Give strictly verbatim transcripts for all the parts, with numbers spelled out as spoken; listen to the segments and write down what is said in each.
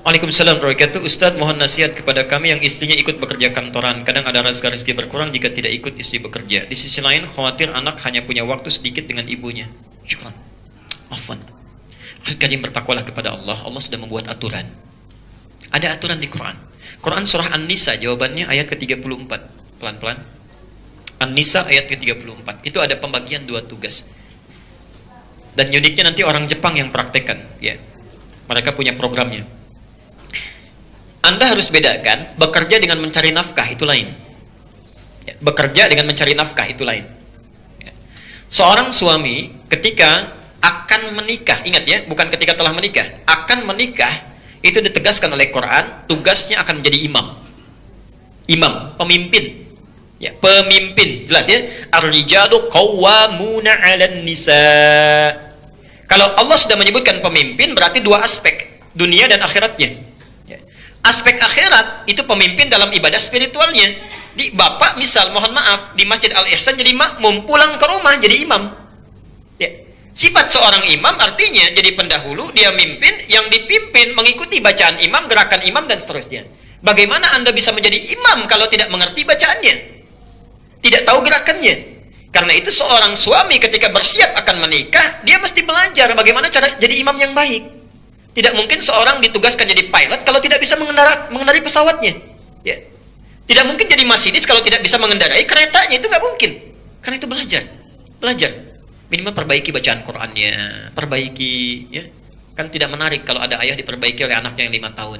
Waalaikumsalam warahmatullahi wabarakatuh. Ustadz, mohon nasihat kepada kami yang istrinya ikut bekerja kantoran. Kadang ada rasa rezeki berkurang jika tidak ikut istri bekerja. Di sisi lain, khawatir anak hanya punya waktu sedikit dengan ibunya. Syukran. Afwan. Al-Karim, bertakwalah kepada Allah. Allah sudah membuat aturan. Ada aturan di Quran. Quran surah An-Nisa, jawabannya ayat ke tiga puluh empat. Pelan-pelan. An-Nisa ayat ke tiga puluh empat. Itu ada pembagian dua tugas. Dan uniknya nanti orang Jepang yang praktekkan. Ya. Mereka punya programnya. Anda harus bedakan bekerja dengan mencari nafkah, itu lain. Ya, bekerja dengan mencari nafkah itu lain. Ya. Seorang suami ketika akan menikah, ingat ya, bukan ketika telah menikah, akan menikah, itu ditegaskan oleh Quran, tugasnya akan menjadi imam. Imam, pemimpin. Ya, pemimpin, jelas ya. Ar-rijalu qawwamuna 'alan nisa. Kalau Allah sudah menyebutkan pemimpin, berarti dua aspek, dunia dan akhiratnya. Aspek akhirat itu pemimpin dalam ibadah spiritualnya. Di bapak misal, mohon maaf, di Masjid Al-Ihsan jadi makmum, pulang ke rumah jadi imam. Ya. Sifat seorang imam artinya jadi pendahulu, dia mimpin, yang dipimpin mengikuti bacaan imam, gerakan imam dan seterusnya. Bagaimana Anda bisa menjadi imam kalau tidak mengerti bacaannya? Tidak tahu gerakannya. Karena itu seorang suami ketika bersiap akan menikah, dia mesti belajar bagaimana cara jadi imam yang baik. Tidak mungkin seorang ditugaskan jadi pilot kalau tidak bisa mengendara, mengendarai pesawatnya. Ya. Tidak mungkin jadi masinis kalau tidak bisa mengendarai keretanya. Itu nggak mungkin. Karena itu belajar. Belajar. Minimal perbaiki bacaan Qur'annya. Perbaiki. Ya. Kan tidak menarik kalau ada ayah diperbaiki oleh anaknya yang lima tahun.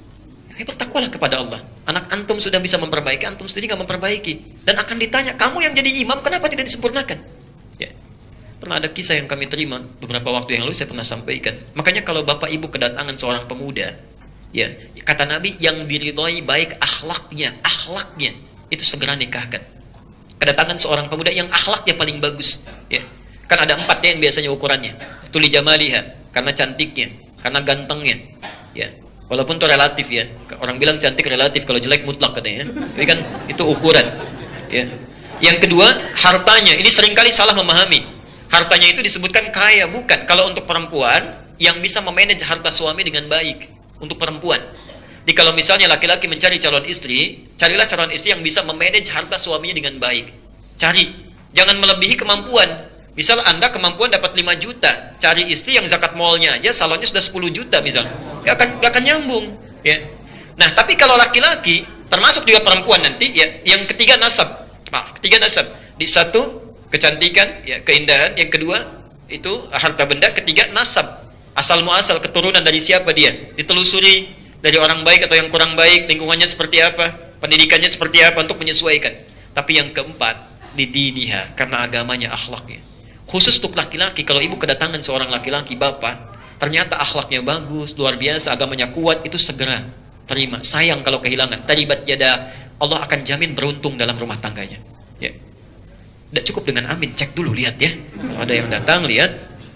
Ya, bertakwalah kepada Allah. Anak antum sudah bisa memperbaiki, antum sendiri nggak memperbaiki. Dan akan ditanya, kamu yang jadi imam kenapa tidak disempurnakan? Ya. Pernah ada kisah yang kami terima beberapa waktu yang lalu, saya pernah sampaikan. Makanya kalau bapak ibu kedatangan seorang pemuda, ya, kata Nabi, yang diridhoi baik akhlaknya, akhlaknya itu segera nikahkan. Kedatangan seorang pemuda yang akhlaknya paling bagus, ya. Kan ada empat ya yang biasanya ukurannya. Tuli jamaliha, karena cantiknya, karena gantengnya, ya. Walaupun itu relatif ya. Orang bilang cantik relatif, kalau jelek mutlak katanya. Tapi kan itu ukuran, ya. Yang kedua, hartanya. Ini seringkali salah memahami. Hartanya itu disebutkan kaya, bukan. Kalau untuk perempuan yang bisa memanage harta suami dengan baik, untuk perempuan. Jadi kalau misalnya laki-laki mencari calon istri, carilah calon istri yang bisa memanage harta suaminya dengan baik. Cari, jangan melebihi kemampuan. Misal Anda kemampuan dapat lima juta, cari istri yang zakat malnya aja salonnya sudah sepuluh juta misal. Ya akan gak akan nyambung, ya. Nah, tapi kalau laki-laki, termasuk juga perempuan nanti, ya, yang ketiga nasab. Maaf, ketiga nasab. Di satu kecantikan, ya, keindahan. Yang kedua itu harta benda. Ketiga nasab, asal muasal, keturunan dari siapa dia, ditelusuri dari orang baik atau yang kurang baik, lingkungannya seperti apa, pendidikannya seperti apa untuk menyesuaikan. Tapi yang keempat, didiniha, karena agamanya, akhlaknya. Khusus untuk laki-laki, kalau ibu kedatangan seorang laki-laki, bapak, ternyata akhlaknya bagus, luar biasa, agamanya kuat, itu segera terima. Sayang kalau kehilangan. Taribat yada, Allah akan jamin beruntung dalam rumah tangganya. Ya. Tidak cukup dengan amin, cek dulu, lihat ya. Kalau ada yang datang, lihat.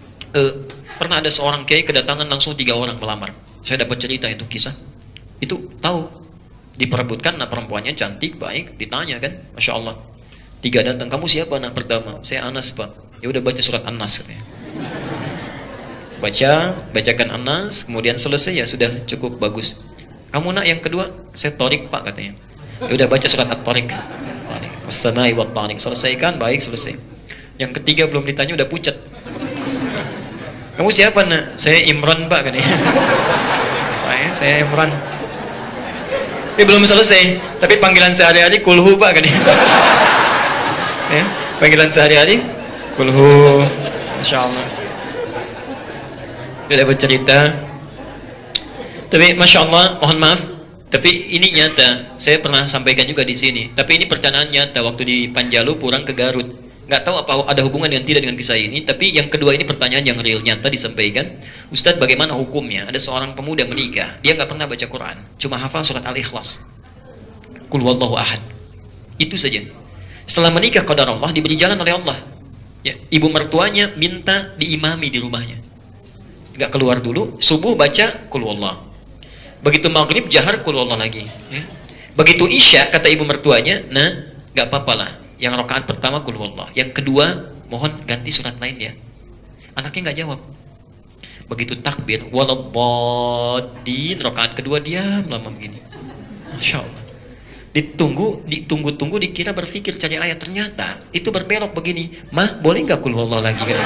Uh, pernah ada seorang kiai kedatangan langsung tiga orang melamar. Saya dapat cerita itu kisah. Itu tahu diperebutkan, nah perempuannya cantik, baik, ditanya kan, masya Allah. Tiga datang, kamu siapa anak pertama? Saya Anas pak. Ya udah baca surat An-Nas katanya. Baca, bacakan An-Nas, kemudian selesai, ya sudah cukup bagus. Kamu nak yang kedua? Saya Torik pak katanya. Ya udah baca surat At-Torik. As-samai wa at-tariq. Selesaikan, baik, selesai. Yang ketiga belum ditanya udah pucat. Kamu siapa nak? Saya Imran pak katanya. Pak ya, saya Imran. Ini belum selesai, tapi panggilan sehari-hari kulhu pak katanya. Ya, panggilan sehari-hari kulhu. Masya Allah. Dia dapat cerita. Tapi masya Allah, mohon maaf. Tapi ini nyata, saya pernah sampaikan juga di sini. Tapi ini percakapan nyata waktu di Panjalu pulang ke Garut. Nggak tahu apa ada hubungan yang tidak dengan kisah ini. Tapi yang kedua ini pertanyaan yang real nyata disampaikan. Ustadz, bagaimana hukumnya? Ada seorang pemuda menikah, dia nggak pernah baca Quran, cuma hafal surat Al-Ikhlas. Qul huwallahu ahad. Itu saja. Setelah menikah qadar Allah, diberi jalan oleh Allah. Ya, ibu mertuanya minta diimami di rumahnya. Nggak keluar dulu, subuh baca Qul huwallahu. Begitu maghrib jahar Qul huwallahu lagi. Ya. Begitu isya kata ibu mertuanya, nah nggak apa-apa lah. Yang rakaat pertama Qul huwallahu, yang kedua mohon ganti surat lain ya. Anaknya nggak jawab. Begitu takbir, waladdallin, rakaat kedua diam lama begini. Masya Allah. Ditunggu, ditunggu-tunggu, dikira berpikir cari ayat, ternyata itu berbelok begini. Mah, boleh nggak kul huwallah lagi? Kan?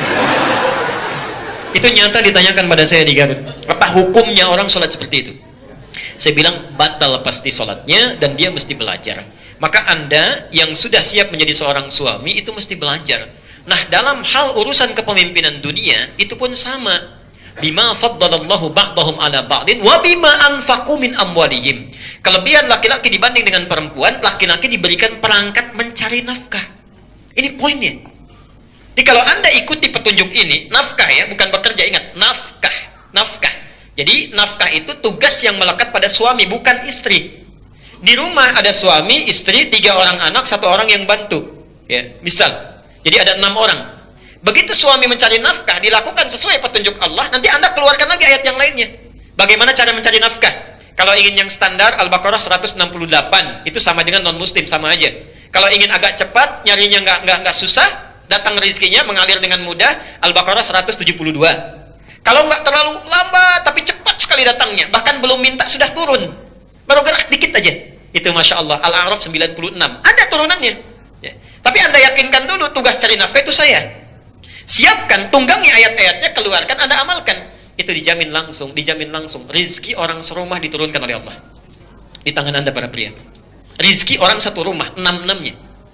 Itu nyata ditanyakan pada saya di Garut. Apa hukumnya orang sholat seperti itu? Saya bilang batal pasti sholatnya dan dia mesti belajar. Maka Anda yang sudah siap menjadi seorang suami itu mesti belajar. Nah, dalam hal urusan kepemimpinan dunia itu pun sama. Bima faddalallahu ba'dahum ala ba'din wa bima anfaqu min amwalihim. Kelebihan laki-laki dibanding dengan perempuan, laki-laki diberikan perangkat mencari nafkah. Ini poinnya. Jadi kalau Anda ikuti petunjuk ini, nafkah ya, bukan bekerja, ingat, nafkah, nafkah. Jadi nafkah itu tugas yang melekat pada suami, bukan istri. Di rumah ada suami, istri, tiga orang anak, satu orang yang bantu. Ya, misal. Jadi ada enam orang. Begitu suami mencari nafkah, dilakukan sesuai petunjuk Allah, nanti Anda keluarkan lagi ayat yang lainnya. Bagaimana cara mencari nafkah? Kalau ingin yang standar, Al-Baqarah seratus enam puluh delapan, itu sama dengan non-muslim, sama aja. Kalau ingin agak cepat, nyarinya nggak nggak nggak susah, datang rezekinya mengalir dengan mudah, Al-Baqarah seratus tujuh puluh dua. Kalau nggak terlalu lambat, tapi cepat sekali datangnya, bahkan belum minta sudah turun, baru gerak dikit aja, itu Masya Allah, Al-A'raf sembilan puluh enam, ada turunannya. Ya. Tapi Anda yakinkan dulu, tugas cari nafkah itu saya. Siapkan, tunggangi ayat-ayatnya, keluarkan, Anda amalkan. Itu dijamin langsung, dijamin langsung. Rizki orang serumah diturunkan oleh Allah. Di tangan Anda para pria. Rizki orang satu rumah, enam-enamnya.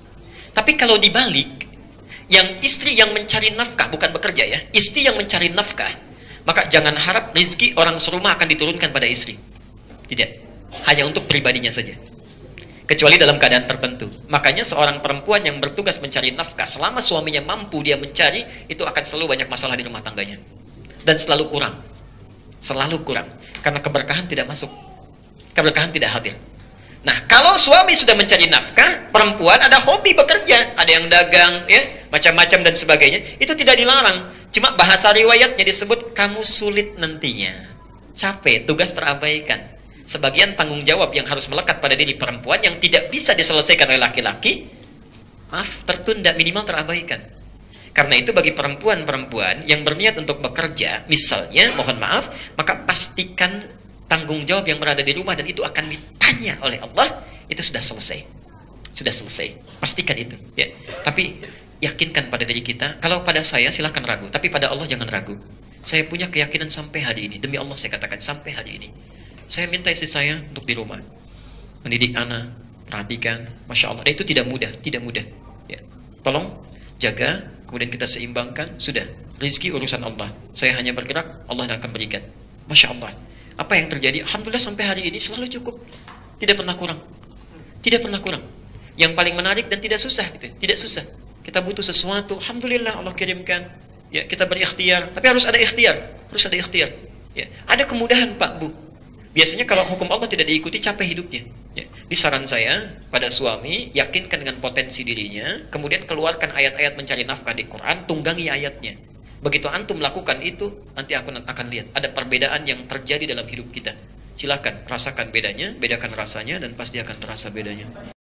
Tapi kalau dibalik, yang istri yang mencari nafkah, bukan bekerja ya, istri yang mencari nafkah, maka jangan harap rizki orang serumah akan diturunkan pada istri. Tidak. Hanya untuk pribadinya saja. Kecuali dalam keadaan tertentu. Makanya seorang perempuan yang bertugas mencari nafkah, selama suaminya mampu dia mencari, itu akan selalu banyak masalah di rumah tangganya. Dan selalu kurang. Selalu kurang. Karena keberkahan tidak masuk. Keberkahan tidak hadir. Nah, kalau suami sudah mencari nafkah, perempuan ada hobi bekerja, ada yang dagang, ya, macam-macam dan sebagainya, itu tidak dilarang. Cuma bahasa riwayatnya disebut kamu sulit nantinya. Capek, tugas terabaikan. Sebagian tanggung jawab yang harus melekat pada diri perempuan yang tidak bisa diselesaikan oleh laki-laki, maaf, tertunda, minimal terabaikan. Karena itu bagi perempuan-perempuan yang berniat untuk bekerja, misalnya, mohon maaf, maka pastikan tanggung jawab yang berada di rumah dan itu akan ditanya oleh Allah, itu sudah selesai. Sudah selesai. Pastikan itu. Ya. Tapi yakinkan pada diri kita, kalau pada saya silahkan ragu, tapi pada Allah jangan ragu. Saya punya keyakinan sampai hari ini, demi Allah saya katakan, sampai hari ini. Saya minta istri saya untuk di rumah, mendidik anak, perhatikan, Masya Allah. Dan itu tidak mudah, tidak mudah. Ya. Tolong jaga, kemudian kita seimbangkan, sudah. Rizki urusan Allah. Saya hanya bergerak, Allah yang akan berikan. Masya Allah. Apa yang terjadi? Alhamdulillah sampai hari ini selalu cukup. Tidak pernah kurang. Tidak pernah kurang. Yang paling menarik dan tidak susah, gitu. Tidak susah. Kita butuh sesuatu, Alhamdulillah Allah kirimkan. Ya, kita berikhtiar. Tapi harus ada ikhtiar. Harus ada ikhtiar. Ya. Ada kemudahan Pak, Bu. Biasanya kalau hukum Allah tidak diikuti, capek hidupnya. Ya. Di saran saya pada suami, yakinkan dengan potensi dirinya, kemudian keluarkan ayat-ayat mencari nafkah di Quran, tunggangi ayatnya. Begitu antum melakukan itu, nanti aku akan lihat ada perbedaan yang terjadi dalam hidup kita. Silakan rasakan bedanya, bedakan rasanya, dan pasti akan terasa bedanya.